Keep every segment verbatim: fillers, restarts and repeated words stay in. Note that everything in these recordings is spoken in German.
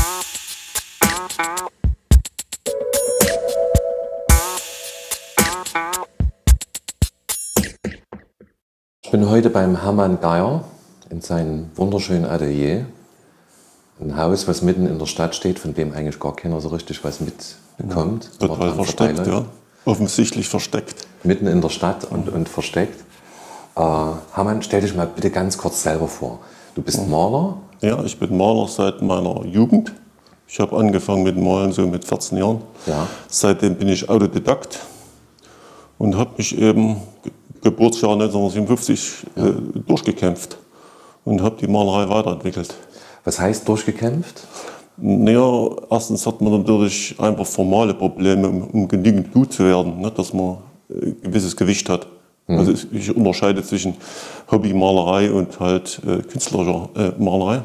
Ich bin heute beim Hermann Geyer in seinem wunderschönen Atelier. Ein Haus, was mitten in der Stadt steht, von dem eigentlich gar keiner so richtig was mitbekommt. Ja, total versteckt, ja. Offensichtlich versteckt. Mitten in der Stadt und, und versteckt. Äh, Hermann, stell dich mal bitte ganz kurz selber vor. Du bist ja. Maler? Ja, ich bin Maler seit meiner Jugend. Ich habe angefangen mit Malen so mit vierzehn Jahren. Ja. Seitdem bin ich Autodidakt und habe mich eben Geburtsjahr neunzehnhundertsiebenundfünfzig ja. äh, durchgekämpft und habe die Malerei weiterentwickelt. Was heißt durchgekämpft? Naja, erstens hat man natürlich einfach formale Probleme, um, um genügend gut zu werden, ne, dass man ein äh, gewisses Gewicht hat. Mhm. Also ich unterscheide zwischen Hobbymalerei und halt äh, künstlerischer äh, Malerei.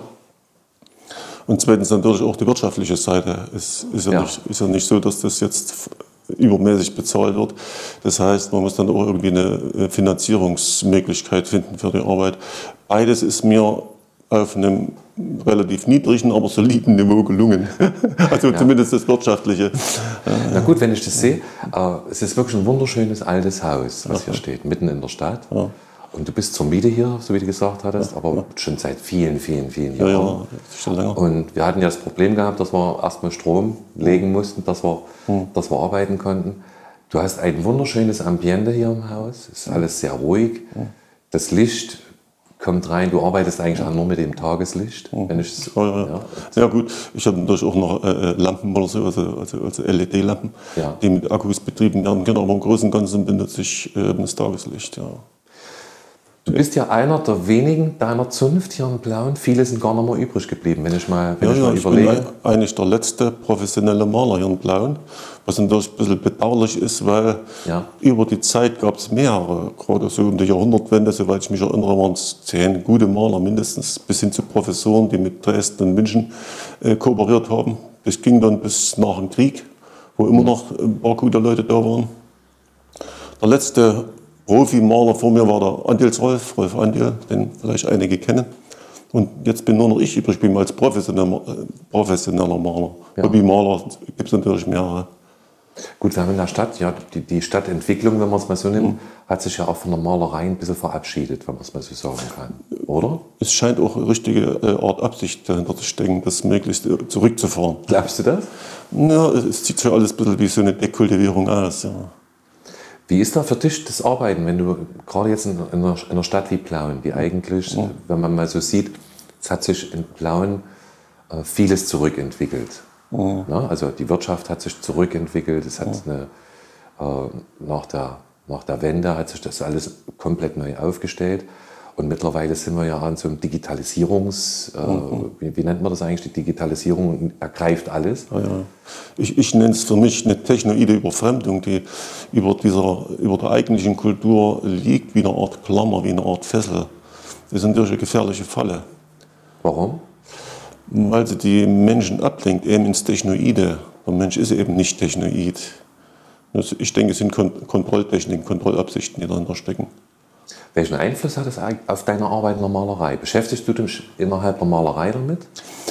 Und zweitens natürlich auch die wirtschaftliche Seite. Es ist ja, ja. Nicht, ist ja nicht so, dass das jetzt übermäßig bezahlt wird. Das heißt, man muss dann auch irgendwie eine Finanzierungsmöglichkeit finden für die Arbeit. Beides ist mir auf einem relativ niedrigen, aber soliden Niveau gelungen. Also ja. Zumindest das Wirtschaftliche. Na gut, wenn ich das sehe, äh, es ist wirklich ein wunderschönes altes Haus, was ja. hier steht, mitten in der Stadt. Ja. Und du bist zur Miete hier, so wie du gesagt hattest, ja. aber ja. schon seit vielen, vielen, vielen Jahren. Ja, ja, schon länger. Und wir hatten ja das Problem gehabt, dass wir erstmal Strom legen mussten, dass wir, hm. dass wir arbeiten konnten. Du hast ein wunderschönes Ambiente hier im Haus, es ist alles sehr ruhig. Hm. Das Licht kommt rein, du arbeitest eigentlich auch nur mit dem Tageslicht. Hm. Wenn ich, ja, ja. Ja. ja gut, ich habe natürlich auch noch äh, Lampen oder so, also, also, also L E D-Lampen, ja. die mit Akkus betrieben werden können, aber im Großen und Ganzen benutze ich äh, das Tageslicht. Ja. Du bist ja einer der wenigen deiner Zunft hier in Plauen. Viele sind gar nicht mehr übrig geblieben, wenn ich mal, wenn ja, ich mal ja, überlege. Ich bin eigentlich der letzte professionelle Maler hier in Plauen, was natürlich ein bisschen bedauerlich ist, weil ja. über die Zeit gab es mehrere, gerade so um die Jahrhundertwende, soweit ich mich erinnere, waren es zehn gute Maler mindestens, bis hin zu Professoren, die mit Dresden und München äh, kooperiert haben. Das ging dann bis nach dem Krieg, wo immer noch ein paar gute Leute da waren. Der letzte Profimaler vor mir war der Andils Rolf, Rolf Andil, den vielleicht einige kennen. Und jetzt bin nur noch ich übrig, bin als professioneller, professioneller Maler. Ja. Hobbymaler gibt es natürlich mehrere. Gut, wir haben in der Stadt, ja, die, die Stadtentwicklung, wenn man es mal so nimmt, mhm. hat sich ja auch von der Malerei ein bisschen verabschiedet, wenn man es mal so sagen kann, oder? Es scheint auch eine richtige Art Absicht dahinter zu stecken, das möglichst zurückzufahren. Glaubst du das? Ja, es sieht schon alles ein bisschen wie so eine Dekultivierung aus, ja. Wie ist da für dich das Arbeiten, wenn du gerade jetzt in einer, in einer Stadt wie Plauen, die eigentlich, ja. wenn man mal so sieht, es hat sich in Plauen äh, vieles zurückentwickelt. Ja. Ja, also die Wirtschaft hat sich zurückentwickelt, es hat ja. eine, äh, nach, der, nach der Wende hat sich das alles komplett neu aufgestellt. Und mittlerweile sind wir ja an so einem Digitalisierungs... Äh, mhm. wie, wie nennt man das eigentlich? Die Digitalisierung ergreift alles. Ja, ja. Ich, ich nenne es für mich eine technoide Überfremdung, die über, dieser, über der eigentlichen Kultur liegt, wie eine Art Klammer, wie eine Art Fessel. Das ist natürlich eine gefährliche Falle. Warum? Weil sie die Menschen ablenkt, eben ins Technoide. Der Mensch ist eben nicht technoid. Ich denke, es sind Kontrolltechniken, Kontrollabsichten, die dahinter stecken. Welchen Einfluss hat das auf deine Arbeit in der Malerei? Beschäftigst du dich innerhalb der Malerei damit?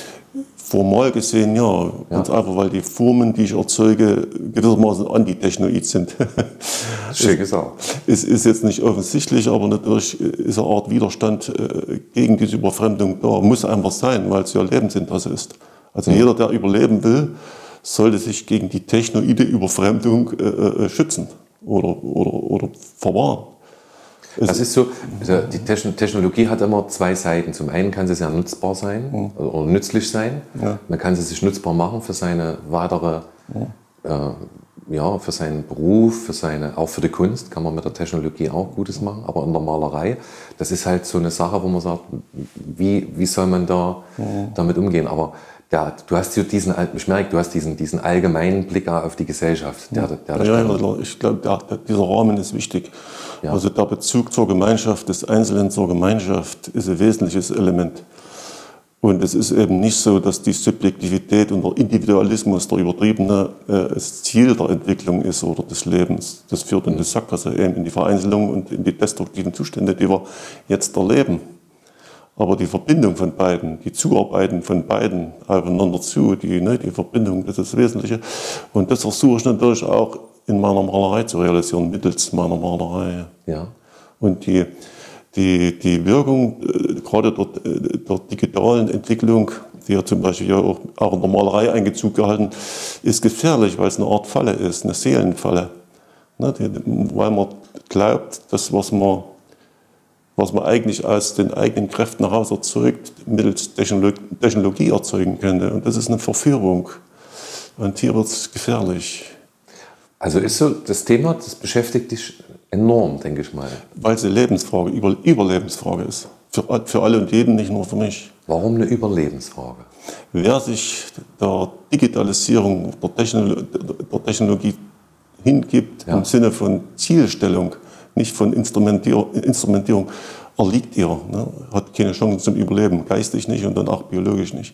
Formal gesehen ja, ja. Ganz einfach, weil die Formen, die ich erzeuge, gewissermaßen antitechnoid sind. Schön gesagt. Es ist jetzt nicht offensichtlich, aber natürlich ist eine Art Widerstand gegen diese Überfremdung da. Muss einfach sein, weil es ja Lebensinteresse ist. Also mhm. jeder, der überleben will, sollte sich gegen die technoide Überfremdung äh, schützen oder, oder, oder verwahren. Das ist so, die Technologie hat immer zwei Seiten. Zum einen kann sie sehr nutzbar sein mhm. oder nützlich sein. Ja. Man kann sie sich nutzbar machen für seine weitere, ja. Äh, ja, für seinen Beruf, für seine, auch für die Kunst kann man mit der Technologie auch Gutes machen. Aber in der Malerei, das ist halt so eine Sache, wo man sagt, wie, wie soll man da mhm. damit umgehen? Aber ja, du hast diesen, ich merke, du hast diesen, diesen allgemeinen Blick auf die Gesellschaft. Der, der ja, ja, ich glaube, dieser Rahmen ist wichtig. Ja. Also der Bezug zur Gemeinschaft, des Einzelnen zur Gemeinschaft ist ein wesentliches Element. Und es ist eben nicht so, dass die Subjektivität und der Individualismus, der übertriebene, äh, das Ziel der Entwicklung ist oder des Lebens. Das führt in die Sackgasse, eben in die Vereinzelung und in die destruktiven Zustände, die wir jetzt erleben. Aber die Verbindung von beiden, die Zuarbeiten von beiden aufeinander zu, die, ne, die Verbindung, das ist das Wesentliche. Und das versuche ich natürlich auch in meiner Malerei zu realisieren, mittels meiner Malerei. Ja. Und die, die, die Wirkung, äh, gerade der, der digitalen Entwicklung, die ja zum Beispiel ja auch, auch in der Malerei Einzug gehalten, ist gefährlich, weil es eine Art Falle ist, eine Seelenfalle. Ne, die, weil man glaubt, dass was man was man eigentlich aus den eigenen Kräften heraus erzeugt, mittels Technologie erzeugen könnte. Und das ist eine Verführung. Und hier wird es gefährlich. Also ist so, das Thema, das beschäftigt dich enorm, denke ich mal. Weil es eine Lebensfrage, Über Überlebensfrage ist. Für, für alle und jeden, nicht nur für mich. Warum eine Überlebensfrage? Wer sich der Digitalisierung, der, Technolo der Technologie hingibt, ja, im Sinne von Zielstellung, nicht von Instrumentierung, Instrumentierung erliegt ihr, ne? Hat keine Chance zum Überleben, geistig nicht und dann auch biologisch nicht.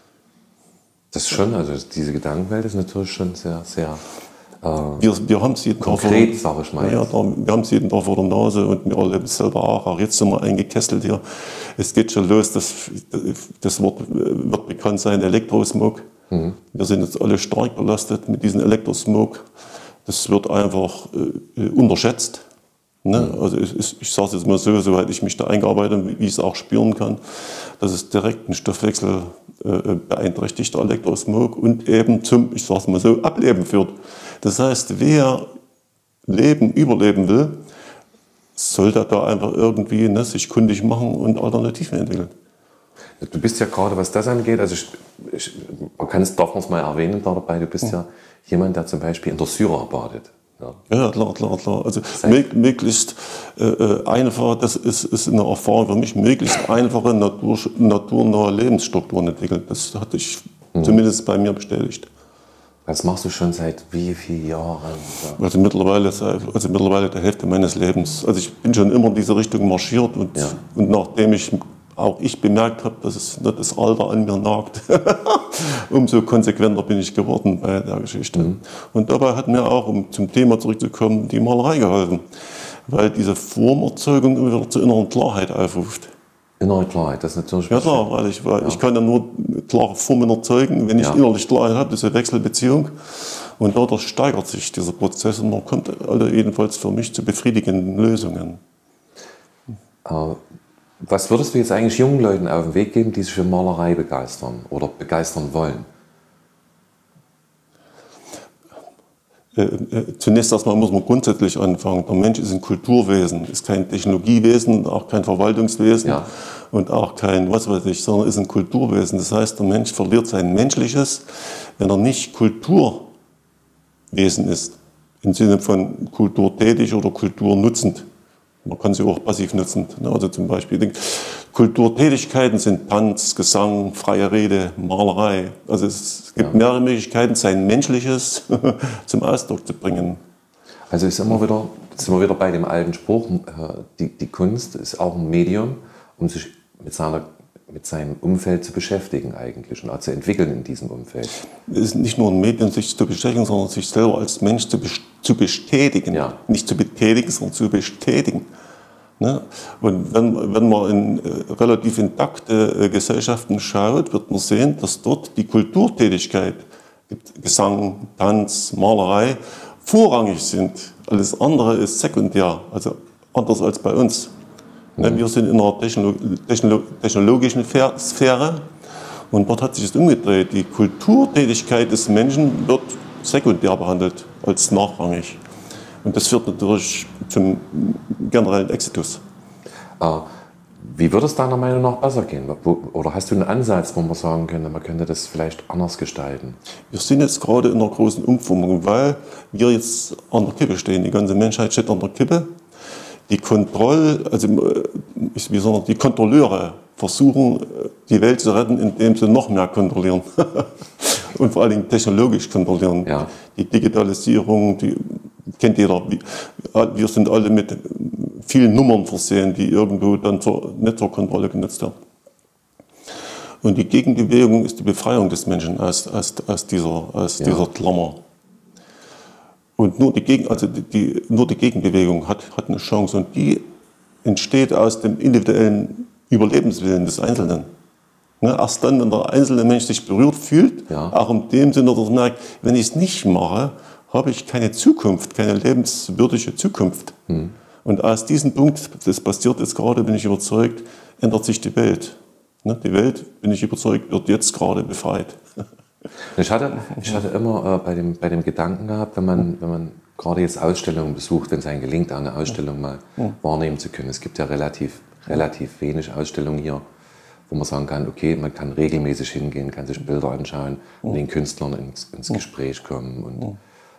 Das schon, also diese Gedankenwelt ist natürlich schon sehr, sehr äh, wir, wir haben es jeden konkret, sage ich mal. Ja, da, wir haben es jeden Tag vor der Nase und wir erleben es selber auch. Auch jetzt sind wir eingekesselt hier. Es geht schon los, das, das Wort wird bekannt sein, Elektrosmog. Mhm. Wir sind jetzt alle stark belastet mit diesem Elektrosmog. Das wird einfach äh, unterschätzt. Ne? Also ich, ich sage es jetzt mal so, soweit ich mich da eingearbeitet habe, wie ich es auch spüren kann, dass es direkt den Stoffwechsel äh, beeinträchtigt, der Elektrosmog, und eben zum, ich sage es mal so, Ableben führt. Das heißt, wer leben, überleben will, sollte da einfach irgendwie, ne, sich kundig machen und Alternativen entwickeln. Du bist ja gerade, was das angeht, also ich, ich, man kann es, darf man es mal erwähnen dabei, du bist ja, ja jemand, der zum Beispiel in der Syrer badet. Ja. Ja, klar, klar, klar. Also möglichst äh, einfach, das ist, ist eine Erfahrung für mich, möglichst einfache, natur, naturnahe Lebensstrukturen entwickeln. Das hatte ich mhm. zumindest bei mir bestätigt. Das machst du schon seit wie vielen Jahren? Ja. Also mittlerweile, also mittlerweile der Hälfte meines Lebens. Also ich bin schon immer in diese Richtung marschiert und, ja. und nachdem ich auch ich bemerkt habe, dass es nicht das Alter an mir nagt, umso konsequenter bin ich geworden bei der Geschichte. Mhm. Und dabei hat mir auch, um zum Thema zurückzukommen, die Malerei geholfen, weil diese Formerzeugung immer wieder zur inneren Klarheit aufruft. Innere Klarheit, das ist natürlich Ja klar, weil ich, weil ja. ich kann ja nur klare Formen erzeugen, wenn ich ja. innerlich Klarheit habe, das ist eine Wechselbeziehung. Und dadurch steigert sich dieser Prozess und man kommt alle jedenfalls für mich zu befriedigenden Lösungen. Uh. Was würdest du jetzt eigentlich jungen Leuten auf den Weg geben, die sich für Malerei begeistern oder begeistern wollen? Äh, äh, zunächst erstmal muss man grundsätzlich anfangen. Der Mensch ist ein Kulturwesen, ist kein Technologiewesen, auch kein Verwaltungswesen ja. und auch kein was weiß ich, sondern ist ein Kulturwesen. Das heißt, der Mensch verliert sein Menschliches, wenn er nicht Kulturwesen ist, im Sinne von kulturtätig oder kulturnutzend. Man kann sie auch passiv nutzen. Also zum Beispiel Kulturtätigkeiten sind Tanz, Gesang, freie Rede, Malerei. Also es gibt ja. mehrere Möglichkeiten, sein Menschliches zum Ausdruck zu bringen. Also ist immer wieder, sind wir wieder bei dem alten Spruch, die, die Kunst ist auch ein Medium, um sich mit, seiner, mit seinem Umfeld zu beschäftigen eigentlich und auch zu entwickeln in diesem Umfeld. Es ist nicht nur ein Medium, sich zu beschäftigen, sondern sich selber als Mensch zu, zu bestätigen. Ja. Nicht zu betätigen, sondern zu bestätigen. Ne? Und wenn, wenn man in äh, relativ intakte äh, Gesellschaften schaut, wird man sehen, dass dort die Kulturtätigkeit, Gesang, Tanz, Malerei, vorrangig sind. Alles andere ist sekundär, also anders als bei uns. Mhm. Ne? Wir sind in einer Technolo Technolo technologischen Sphäre und dort hat sich das umgedreht. Die Kulturtätigkeit des Menschen wird sekundär behandelt, als nachrangig. Und das führt natürlich zum generellen Exitus. Ah, wie würde es deiner Meinung nach besser gehen? Oder hast du einen Ansatz, wo man sagen könnte, man könnte das vielleicht anders gestalten? Wir sind jetzt gerade in einer großen Umformung, weil wir jetzt an der Kippe stehen. Die ganze Menschheit steht an der Kippe. Die Kontroll, also wie sagen, die Kontrolleure versuchen, die Welt zu retten, indem sie noch mehr kontrollieren. Und vor allen Dingen technologisch kontrollieren. Ja. Die Digitalisierung, die kennt jeder. Wir sind alle mit vielen Nummern versehen, die irgendwo dann zur, nicht zur Kontrolle genutzt werden. Und die Gegenbewegung ist die Befreiung des Menschen aus, aus, aus, dieser, aus ja. dieser Klammer. Und nur die, Gegen, also die, die, nur die Gegenbewegung hat, hat eine Chance. Und die entsteht aus dem individuellen Überlebenswillen des Einzelnen. Ne, erst dann, wenn der einzelne Mensch sich berührt fühlt, Ja. auch in dem Sinne, dass er merkt, wenn ich es nicht mache, habe ich keine Zukunft, keine lebenswürdige Zukunft. Hm. Und aus diesem Punkt, das passiert jetzt gerade, bin ich überzeugt, ändert sich die Welt. Ne, die Welt, bin ich überzeugt, wird jetzt gerade befreit. Ich hatte, ich hatte immer äh, bei, dem, bei dem Gedanken gehabt, wenn man, wenn man gerade jetzt Ausstellungen besucht, wenn es einem gelingt, eine Ausstellung mal ja. wahrnehmen zu können. Es gibt ja relativ, relativ wenig Ausstellungen hier, wo man sagen kann, okay, man kann regelmäßig hingehen, kann sich Bilder anschauen und den Künstlern ins, ins Gespräch kommen. Und,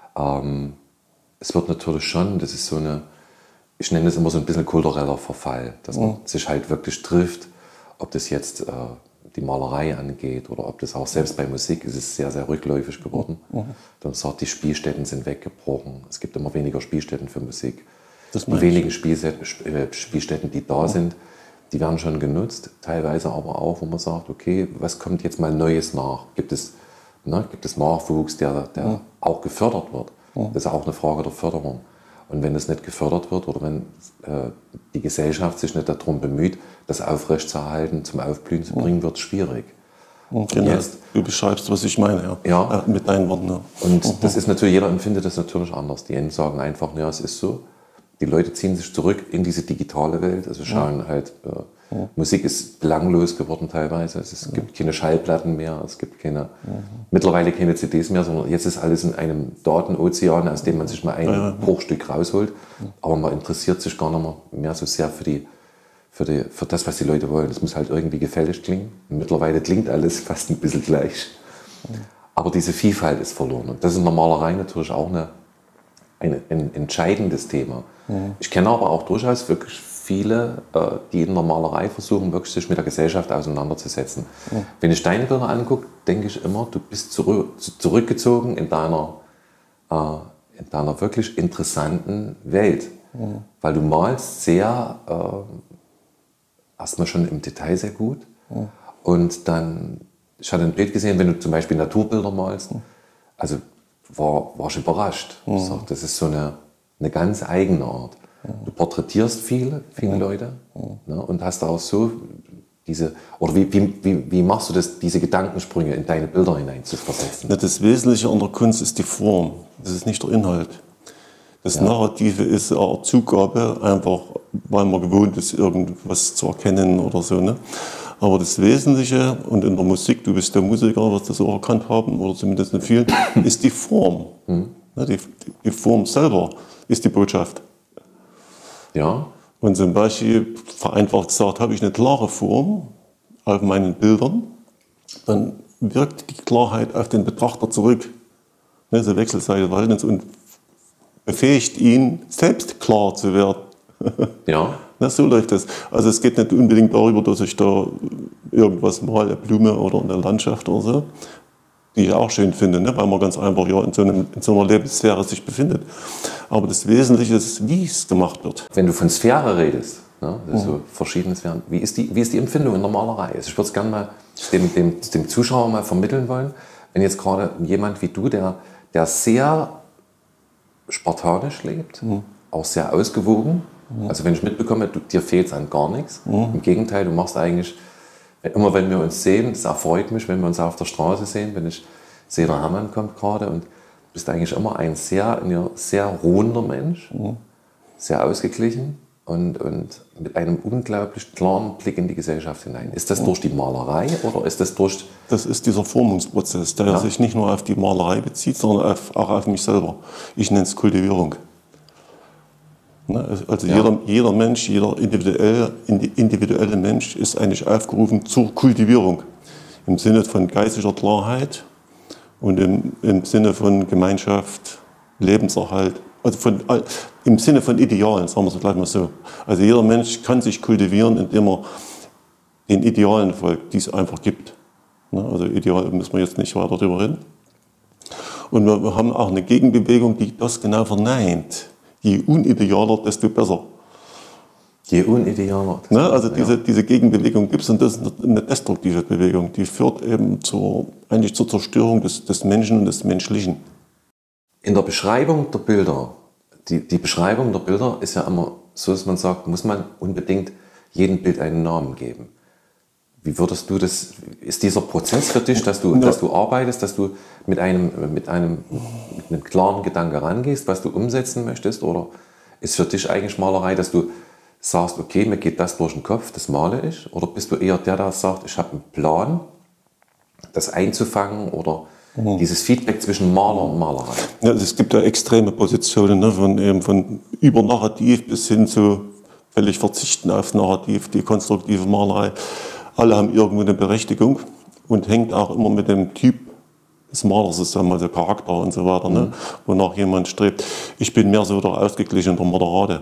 ähm, es wird natürlich schon, das ist so eine, ich nenne es immer so ein bisschen kultureller Verfall, dass man sich halt wirklich trifft, ob das jetzt äh, die Malerei angeht oder ob das auch selbst bei Musik ist es sehr, sehr rückläufig geworden. Dann sagt, die Spielstätten sind weggebrochen. Es gibt immer weniger Spielstätten für Musik. Die wenigen Spielstätten, Spielstätten, die da sind, die werden schon genutzt, teilweise aber auch, wo man sagt, okay, was kommt jetzt mal Neues nach? Gibt es, ne, gibt es Nachwuchs, der, der ja. auch gefördert wird? Ja. Das ist auch eine Frage der Förderung. Und wenn es nicht gefördert wird oder wenn äh, die Gesellschaft sich nicht darum bemüht, das aufrechtzuerhalten, zum Aufblühen zu bringen, wird es schwierig. Und genau, jetzt, du beschreibst, was ich meine, ja. Ja. Äh, mit deinen Worten. Ja. Und mhm. das ist natürlich, jeder empfindet das natürlich anders. Die einen sagen einfach, ja, es ist so. Die Leute ziehen sich zurück in diese digitale Welt, also schauen ja. halt, äh, ja. Musik ist belanglos geworden teilweise, es, ist, es gibt keine Schallplatten mehr, es gibt keine, ja. mittlerweile keine C Ds mehr, sondern jetzt ist alles in einem Datenozean, aus dem man sich mal ein ja. Bruchstück rausholt, aber man interessiert sich gar nicht mehr, mehr so sehr für, die, für, die, für das, was die Leute wollen. Es muss halt irgendwie gefällig klingen. Und mittlerweile klingt alles fast ein bisschen gleich, aber diese Vielfalt ist verloren. Und das ist in der Malerei natürlich auch eine, ein, ein entscheidendes Thema. Mhm. Ich kenne aber auch durchaus wirklich viele, die in der Malerei versuchen, wirklich sich mit der Gesellschaft auseinanderzusetzen. Mhm. Wenn ich deine Bilder angucke, denke ich immer, du bist zurück, zurückgezogen in deiner, äh, in deiner wirklich interessanten Welt. Mhm. Weil du malst sehr, äh, erstmal schon im Detail sehr gut. Mhm. Und dann, ich hatte ein Bild gesehen, wenn du zum Beispiel Naturbilder malst, mhm. also war, war ich überrascht. Mhm. Ich sag, das ist so eine, eine ganz eigene Art. Du porträtierst viele, viele mhm. Leute ne, und hast auch so diese, oder wie, wie, wie machst du das, diese Gedankensprünge in deine Bilder hinein zu versetzen? Das Wesentliche an der Kunst ist die Form, das ist nicht der Inhalt. Das ja. Narrative ist eine Zugabe, einfach weil man gewohnt ist, irgendwas zu erkennen oder so. Ne? Aber das Wesentliche, und in der Musik, du bist der Musiker, wirst das auch erkannt haben, oder zumindest in vielen, ist die Form. Mhm. Die, die Form selber ist die Botschaft. Ja. Und zum Beispiel, vereinfacht gesagt, habe ich eine klare Form auf meinen Bildern, dann wirkt die Klarheit auf den Betrachter zurück. Ne, so wechselseitig waltend und befähigt ihn, selbst klar zu werden. Ja. Na, so läuft das. Also es geht nicht unbedingt darüber, dass ich da irgendwas male, eine Blume oder eine Landschaft oder so, die ich auch schön finde, ne? Weil man ganz einfach ja, in, so einem, in so einer Lebenssphäre sich befindet. Aber das Wesentliche ist, wie es gemacht wird. Wenn du von Sphäre redest, ne? Also mhm. so verschiedene Sphären, wie ist, die, wie ist die Empfindung in der Malerei? Also ich würde es gerne mal dem, dem, dem Zuschauer mal vermitteln wollen, wenn jetzt gerade jemand wie du, der, der sehr spartanisch lebt, mhm. auch sehr ausgewogen, mhm. also wenn ich mitbekomme, du, dir fehlt es an gar nichts, mhm. im Gegenteil, du machst eigentlich, immer wenn wir uns sehen, es erfreut mich, wenn wir uns auf der Straße sehen, wenn ich sehe, der Hermann kommt gerade und du bist eigentlich immer ein sehr, ein sehr ruhender Mensch, mhm. sehr ausgeglichen und, und mit einem unglaublich klaren Blick in die Gesellschaft hinein. Ist das durch die Malerei oder ist das durch... Das ist dieser Formungsprozess, der ja. sich nicht nur auf die Malerei bezieht, sondern auf, auch auf mich selber. Ich nenne es Kultivierung. Also ja. jeder, jeder Mensch, jeder individuelle, individuelle Mensch ist eigentlich aufgerufen zur Kultivierung. Im Sinne von geistiger Klarheit und im, im Sinne von Gemeinschaft, Lebenserhalt. Also von, im Sinne von Idealen, sagen wir es gleich mal so. Also jeder Mensch kann sich kultivieren, indem er den Idealen folgt, die es einfach gibt. Also Ideal müssen wir jetzt nicht weiter darüber reden. Und wir haben auch eine Gegenbewegung, die das genau verneint. Je unidealer, desto besser. Je unidealer. Ne? Also diese, ja. diese Gegenbewegung gibt es und das ist eine destruktive Bewegung. Die führt eben zur, eigentlich zur Zerstörung des, des Menschen und des Menschlichen. In der Beschreibung der Bilder, die, die Beschreibung der Bilder ist ja immer so, dass man sagt, muss man unbedingt jedem Bild einen Namen geben. Wie würdest du das, ist dieser Prozess für dich, dass du, ja. dass du arbeitest, dass du mit einem, mit, einem, mit einem klaren Gedanke rangehst, was du umsetzen möchtest? Oder ist für dich eigentlich Malerei, dass du sagst, okay, mir geht das durch den Kopf, das male ich? Oder bist du eher der, der sagt, ich habe einen Plan, das einzufangen oder mhm. dieses Feedback zwischen Maler und Malerei? Ja, es gibt ja extreme Positionen, ne, von, eben von Übernarrativ bis hin zu völlig verzichten auf Narrativ, die konstruktive Malerei. Alle haben irgendwo eine Berechtigung und hängt auch immer mit dem Typ des Malers zusammen, also Charakter und so weiter, ne, mhm. wonach jemand strebt. Ich bin mehr so der ausgeglichene, der Moderate.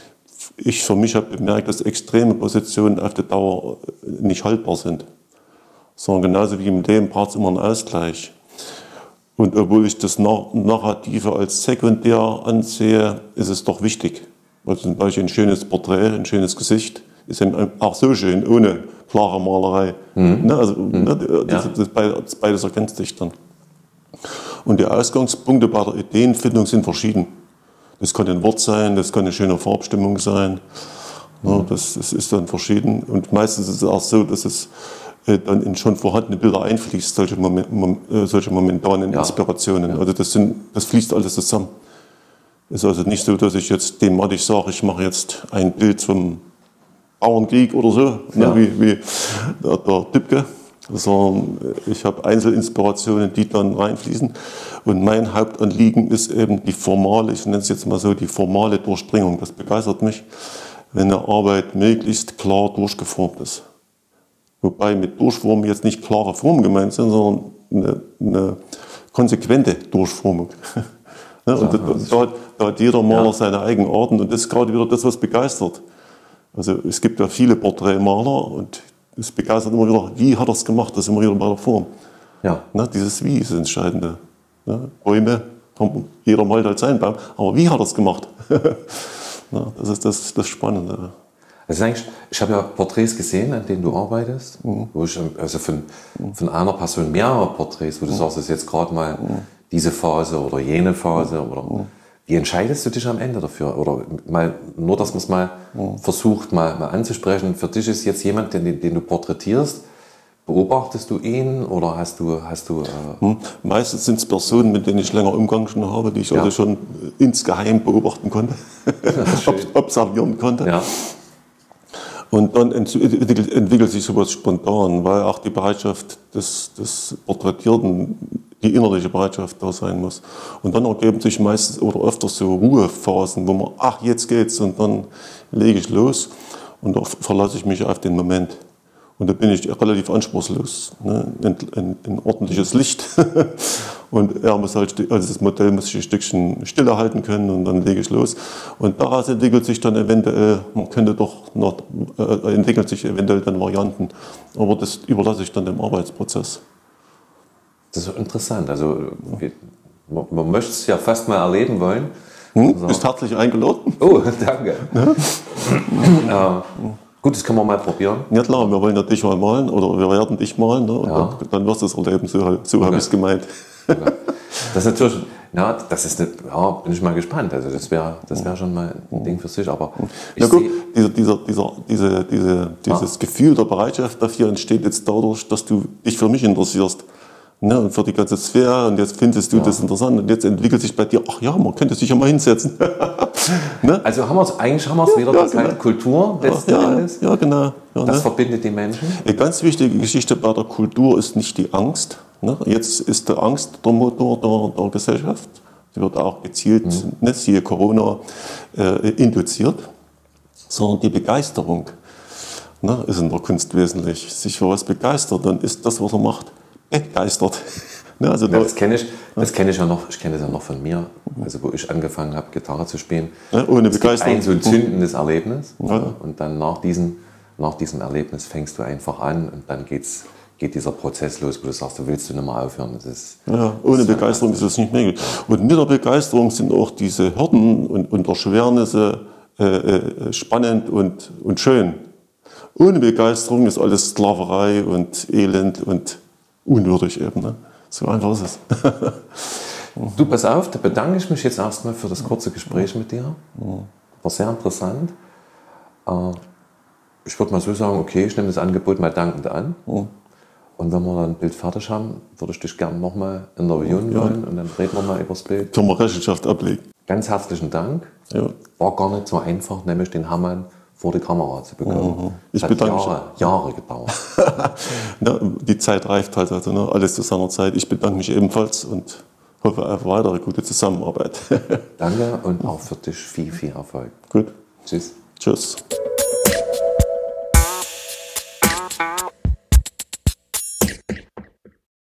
Ich für mich habe bemerkt, dass extreme Positionen auf die Dauer nicht haltbar sind. Sondern genauso wie im Leben braucht es immer einen Ausgleich. Und obwohl ich das Narrative als sekundär ansehe, ist es doch wichtig. Also zum Beispiel ein schönes Porträt, ein schönes Gesicht ist auch so schön, ohne klare Malerei. Mhm. Ne, also, mhm. ne, das, ja. das, das beides ergänzt sich dann. Und die Ausgangspunkte bei der Ideenfindung sind verschieden. Das kann ein Wort sein, das kann eine schöne Farbstimmung sein. Mhm. Ja, das, das ist dann verschieden. Und meistens ist es auch so, dass es äh, dann in schon vorhandene Bilder einfließt, solche, Moment, mom, äh, solche momentanen ja. Inspirationen. Ja. Also das, sind, das fließt alles zusammen. Es ist also nicht so, dass ich jetzt thematisch sage, ich mache jetzt ein Bild zum Bauernkrieg oder so, ja. ne, wie, wie der, der Dibke, sondern ich habe Einzelinspirationen, die dann reinfließen. Und mein Hauptanliegen ist eben die formale, ich nenne es jetzt mal so, die formale Durchdringung. Das begeistert mich, wenn eine Arbeit möglichst klar durchgeformt ist. Wobei mit Durchformen jetzt nicht klare Formen gemeint sind, sondern eine, eine konsequente Durchformung. Ne? Und ja, da, da, da hat jeder Maler ja. seine eigenen Arten und das ist gerade wieder das, was begeistert. Also es gibt ja viele Porträtmaler und es begeistert immer wieder, wie hat er es gemacht, das ist immer wieder bei der Form. Ja. Ne? Dieses Wie ist das Entscheidende. Ne? Bäume, jeder malt halt seinen Baum, aber wie hat er es gemacht? Ne? Das ist das, das Spannende. Also eigentlich, ich habe ja Porträts gesehen, an denen du arbeitest, mhm. wo ich, also von, von einer Person mehrere Porträts, wo du mhm. sagst, das ist jetzt gerade mal mhm. diese Phase oder jene Phase. Oder mhm. Wie entscheidest du dich am Ende dafür? Oder mal, nur, dass man es mal mhm. versucht, mal, mal anzusprechen. Für dich ist jetzt jemand, den, den du porträtierst, beobachtest du ihn oder hast du... Hast du äh mhm. Meistens sind es Personen, mit denen ich länger Umgang schon habe, die ich ja. also schon insgeheim beobachten konnte, observieren konnte. Ja. Und dann entwickelt, entwickelt sich sowas spontan, weil auch die Bereitschaft des, des Porträtierten, die innerliche Bereitschaft da sein muss. Und dann ergeben sich meistens oder öfter so Ruhephasen, wo man, ach, jetzt geht's, und dann lege ich los und da verlasse ich mich auf den Moment. Und da bin ich relativ anspruchslos. Ne? Ein, ein, ein ordentliches Licht. Und er muss halt, also das Modell muss sich ein Stückchen stille halten können und dann lege ich los. Und daraus entwickelt sich dann eventuell, man könnte doch noch, äh, entwickelt sich eventuell dann Varianten. Aber das überlasse ich dann dem Arbeitsprozess. Das ist interessant. Also man, man möchte es ja fast mal erleben wollen. Hm? Also, bist herzlich eingeladen. Oh, danke. Ja? äh, Gut, das können wir mal probieren. Ja klar, wir wollen ja dich mal malen oder wir werden dich malen, ne? Und ja. dann, dann wirst du es erleben, so, so okay. habe ich es gemeint. Okay. Das ist natürlich, ja, das ist eine, ja, bin ich mal gespannt. Also das wäre das wär schon mal ein Ding für sich. Aber ich ja, guck, dieser, dieser, dieser, diese, diese, dieses ah. Gefühl der Bereitschaft dafür entsteht jetzt dadurch, dass du dich für mich interessierst. Ne, und für die ganze Sphäre, und jetzt findest du ja. das interessant und jetzt entwickelt sich bei dir, ach ja, man könnte sich ja mal hinsetzen. Ne? Also haben wir's, eigentlich haben wir es ja, wieder, ja, das genau. halt Kultur letzten ja, Endes. Ja, genau. Ja, das ne? verbindet die Menschen. Eine ganz wichtige Geschichte bei der Kultur ist nicht die Angst. Ne? Jetzt ist die Angst der Motor der, der Gesellschaft. Sie wird auch gezielt, mhm. ne, siehe Corona, äh, induziert. Sondern die Begeisterung, ne, ist in der Kunst wesentlich. Sich für was begeistert, dann ist das, was er macht, begeistert. Ja, also ja, das kenne ich, das kenn ich ja noch, ich kenne das ja noch von mir, also wo ich angefangen habe, Gitarre zu spielen. Ja, ohne Begeisterung. Ein so ein zündendes Erlebnis. Ja. Und dann nach diesem, nach diesem Erlebnis fängst du einfach an und dann geht's, geht dieser Prozess los, wo du sagst, du willst du nicht mehr aufhören. Das ist, ja, ohne das Begeisterung ist es nicht möglich. Und mit der Begeisterung sind auch diese Hürden und, und Erschwernisse äh, äh, spannend und, und schön. Ohne Begeisterung ist alles Sklaverei und Elend und unwürdig eben. Ne? So einfach ist es. Du, pass auf, da bedanke ich mich jetzt erstmal für das kurze Gespräch mit dir. War sehr interessant. ich würde mal so sagen, okay, ich nehme das Angebot mal dankend an. Mhm. Und wenn wir dann ein Bild fertig haben, würde ich dich gerne nochmal interviewen ja. wollen und dann reden wir mal über das Bild. Können wir Rechenschaft ablegen. Ganz herzlichen Dank. Ja. War gar nicht so einfach, nämlich den Hermann vor die Kamera zu bekommen. Mhm. Ich hat bedanke Jahre, Jahre gedauert. Ja, die Zeit reift halt, also, ne? Alles zu seiner Zeit. Ich bedanke mich ebenfalls und hoffe auf weitere gute Zusammenarbeit. Danke und auch für dich viel, viel Erfolg. Gut. Tschüss. Tschüss.